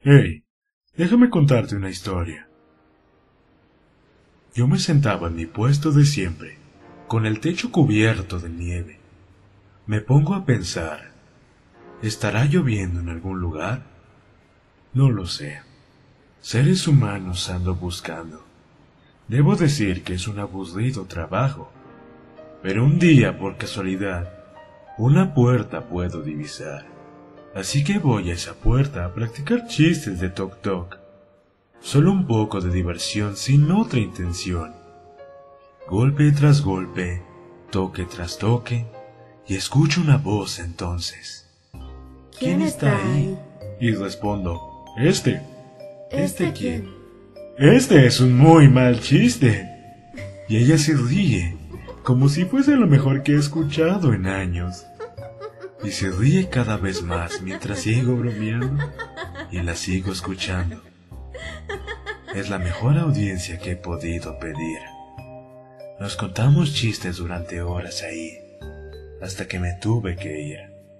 Hey, déjame contarte una historia. Yo me sentaba en mi puesto de siempre, con el techo cubierto de nieve. Me pongo a pensar, ¿estará lloviendo en algún lugar? No lo sé. Seres humanos ando buscando. Debo decir que es un aburrido trabajo. Pero un día, por casualidad, una puerta puedo divisar. Así que voy a esa puerta a practicar chistes de toc toc. Solo un poco de diversión sin otra intención. Golpe tras golpe, toque tras toque, y escucho una voz entonces. ¿Quién está ahí? Y respondo, ¿Este quién? ¿Quién? Este es un muy mal chiste. Y ella se ríe, como si fuese lo mejor que he escuchado en años. Y se ríe cada vez más mientras sigo bromeando y la sigo escuchando. Es la mejor audiencia que he podido pedir. Nos contamos chistes durante horas ahí, hasta que me tuve que ir.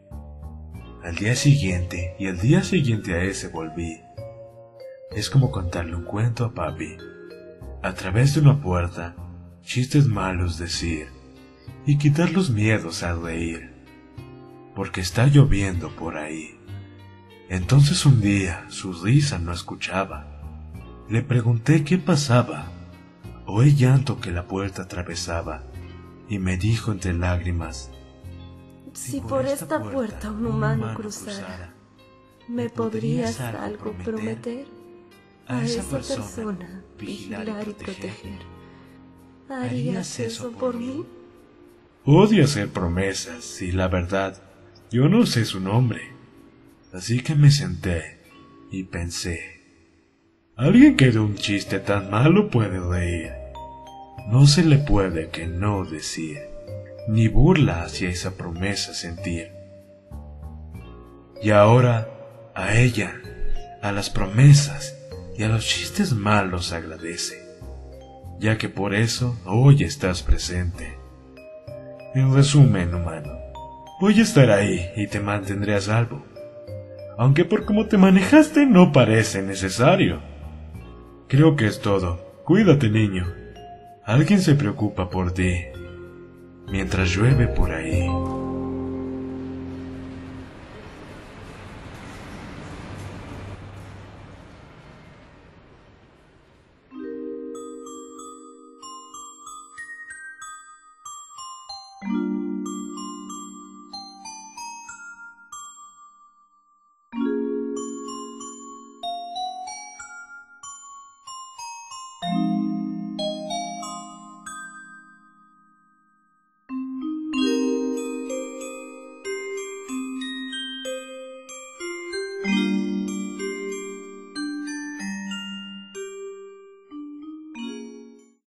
Al día siguiente y al día siguiente a ese volví. Es como contarle un cuento a papi. A través de una puerta, chistes malos decir, y quitar los miedos a reír. Porque está lloviendo por ahí. Entonces un día su risa no escuchaba. Le pregunté qué pasaba. Oí llanto que la puerta atravesaba, y me dijo entre lágrimas, Si por esta puerta un humano cruzara, ¿me podrías algo prometer? A esa persona vigilar y proteger. ¿Harías eso por mí? odio hacer promesas y la verdad, yo no sé su nombre. Así que me senté y pensé, alguien que de un chiste tan malo puede reír. No se le puede que no decir, ni burla hacia esa promesa sentir. Y ahora, a ella, a las promesas y a los chistes malos agradece, ya que por eso hoy estás presente. En resumen, humano, voy a estar ahí y te mantendré a salvo, aunque por cómo te manejaste no parece necesario. Creo que es todo. Cuídate, niño. Alguien se preocupa por ti mientras llueve por ahí.